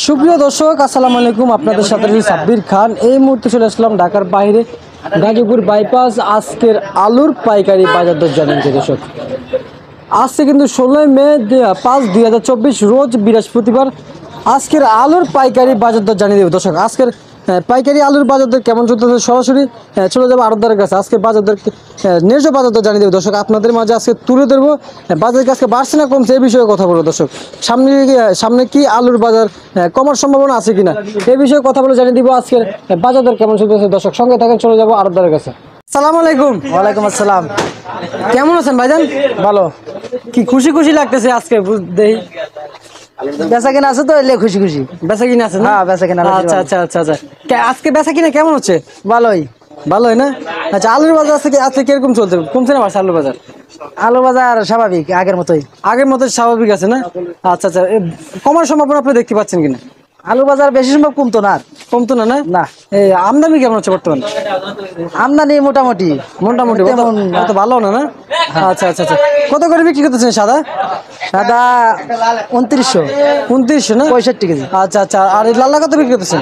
সুপ্রিয় দর্শক আসসালামু আলাইকুম, আপনাদের সাথে সাব্বির খান। এই মুহূর্তে চলে আসলাম ঢাকার বাইরে গাজীপুর বাইপাস। আজকের আলুর পাইকারি বাজার দর জানেন যে দর্শক, আজকে কিন্তু 16 মে 5 2024 রোজ বৃহস্পতিবার। আজকের আলুর পাইকারি বাজার দর জানিয়ে দেব দর্শক। আজকের পাইকারি আলুর বাজার দর কেমন চলতেছে সরাসরি চলে যাবো আড়তদারের কাছে। আজকে বাজার দর ন্যায্য বাজার দর জানিয়ে দেবো দর্শক, আপনাদের মাঝে আজকে তুলে ধরবো। বাজার আজকে বাড়ছে না কমছে এই বিষয়ে কথা বলবো দর্শক। সামনে কি আলুর বাজার কমার সম্ভাবনা আছে কিনা এই বিষয়ে কথা বলে জানিয়ে দিব। আজকের বাজার দর কেমন চলতেছে দর্শক, সঙ্গে থাকেন, চলে যাবো আড়তদারের কাছে। আসসালামু আলাইকুম। ওয়ালাইকুম আসসালাম। কেমন আছেন ভাইজান? ভালো। কি খুশি খুশি লাগতেছে আজকে দেখি? বেচা কিনা আছে তো, এলে খুশি খুশি। বেচা কিনা আছে না? হ্যাঁ, বেচা কিনা আছে। আচ্ছা আচ্ছা আচ্ছা আচ্ছা। আজকে বেচা কিনা কেমন হচ্ছে? ভালোই। ভালোই না? আচ্ছা, আলুর বাজার আজকে কিরকম চলছে? কমছে না বাড়ছে আলুর বাজার? আলু বাজার স্বাভাবিক, আগের মতোই। আগের মতো স্বাভাবিক আছে না? আচ্ছা আচ্ছা। কমার সম্ভাবনা আপনি দেখতে পাচ্ছেন কিনা? আলু বাজার বেশি সম্ভব কমতো না। কমতো না না? না। এই আমদানি কেমন হচ্ছে বর্তমানে? আমদানি মোটামুটি মোটামুটি তেমন অত ভালো না না? আচ্ছা আচ্ছা আচ্ছা। কত করে বিক্রি করতেছেন সাদা? সাদা 2900। 2900 না? 65 কেজি। আচ্ছা আচ্ছা। আর এই লাল্লা কত বিক্রি করতেছেন?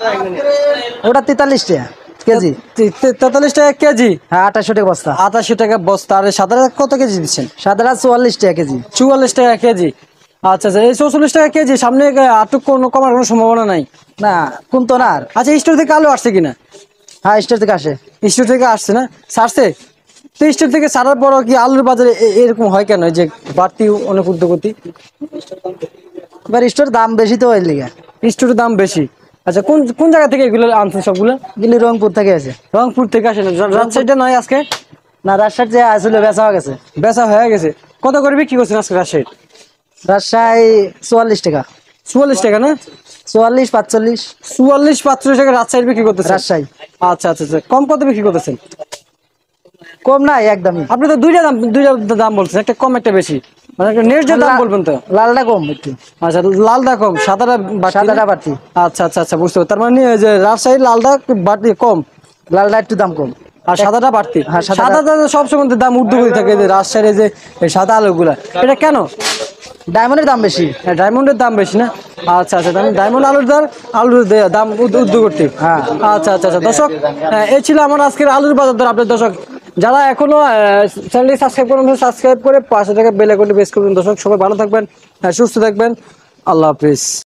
ওটা 43 টাকা কেজি। 43 টাকা কেজি? হ্যাঁ, 2800 টাকা বস্তা। 88 টাকা বস্তা। আর সাদা কত কেজি দিচ্ছেন? সাদাটা 44 টাকা কেজি। 44 টাকা কেজি। আচ্ছা আচ্ছা। এই 44 টাকা কেজি, সামনে আটক কমার কোনো সম্ভাবনা নাই? না, কমতো না আর। আচ্ছা, স্টোর থেকে আলু আসছে কিনা? হ্যাঁ, স্টোর থেকে আসে। স্টোর থেকে আসছে না? ছাড়ছে তো? স্টোর থেকে ছাড়ার পরও কি আলুর বাজারে এরকম হয় কেন যে বাড়তি অনেক উদ্যোগতি? এবার স্টোর দাম বেশি তো, ওই লিগে। স্টোরের দাম বেশি। আচ্ছা, কোন কোন জায়গা থেকে এগুলো আনছেন সবগুলো? গিলি রংপুর থেকে আছে। রংপুর থেকে আসে না? রাজশাহীটা নয় আজকে? না, রাজশাহীর যে আসলে বেচা হয়ে গেছে। বেচা হয়ে গেছে। কত করে বিক্রি করছেন আজকে রাজশাহী? রাজশাহী 44 টাকা। 44 টাকা না? 44 45। 44 45 টাকা রাজশাহী বিক্রি করতেছেন? রাজশাহী। আচ্ছা আচ্ছা আচ্ছা। কম কত বিক্রি করতেছেন? কম নাই, একদমই। আপনি তো দুইটা দাম বলছেন, একটা কম একটা বেশি, মানে একটা ন্যায্য দাম বলবেন তো। লালটা কম একটু। আচ্ছা, লালটা কম, সাদাটা বাড়তি? সাদাটা বাড়তি। আচ্ছা আচ্ছা আচ্ছা, বুঝতে পারছি। তার মানে এই যে রাজশাহীর লালটা বাড়তি কম, লালটা একটু দাম কম, আর সাদাটা বাড়তি। হ্যাঁ, সাদাটা সবসময় দাম ঊর্ধ্বগতি থাকে, যে রাজশাহীর যে সাদা আলুগুলা, এটা কেন? ডায়মন্ডের দাম বেশি। ডায়মন্ডের দাম বেশি না? আচ্ছা আচ্ছা। ডায়মন্ড আলুর দাম ঊর্ধ্বগতি। হ্যাঁ। আচ্ছা আচ্ছা আচ্ছা দর্শক, এই ছিল আমার আজকের আলুর বাজার দর আপডেট দর্শক। যারা এখনো চ্যানেলটি সাবস্ক্রাইব করেন, সাবস্ক্রাইব করে পাশে থেকে বেল আইকনটি প্রেস করবেন দর্শক। সবাই ভালো থাকবেন, সুস্থ থাকবেন। আল্লাহ হাফিজ।